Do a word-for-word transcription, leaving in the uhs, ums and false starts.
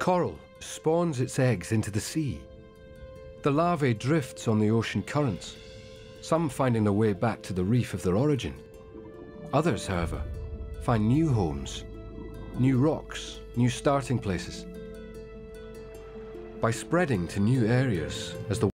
Coral spawns its eggs into the sea. The larvae drifts on the ocean currents, some finding their way back to the reef of their origin. Others, however, find new homes, new rocks, new starting places. By spreading to new areas as the